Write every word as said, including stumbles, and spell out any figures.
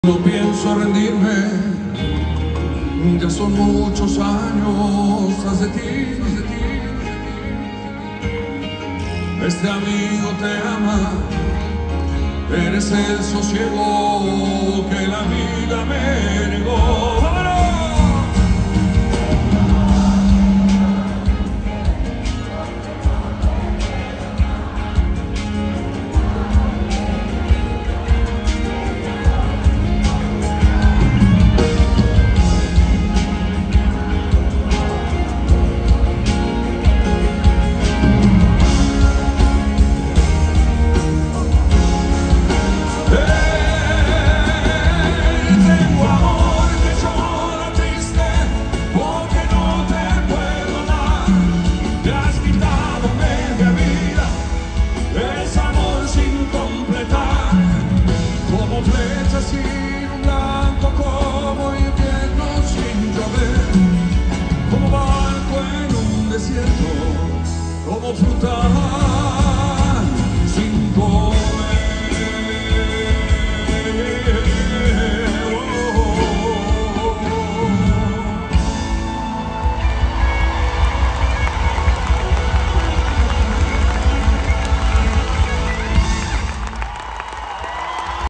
No pienso rendirme, ya son muchos años tras de ti, tras de ti. Este amigo te ama, eres el sosiego que la vida me negó. ¡Vámonos! Sin un blanco como invierno sin llover, como barco en un desierto, como fruta